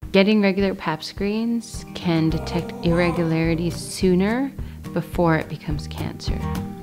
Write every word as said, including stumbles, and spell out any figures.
Getting regular pap screens can detect irregularities sooner before it becomes cancer.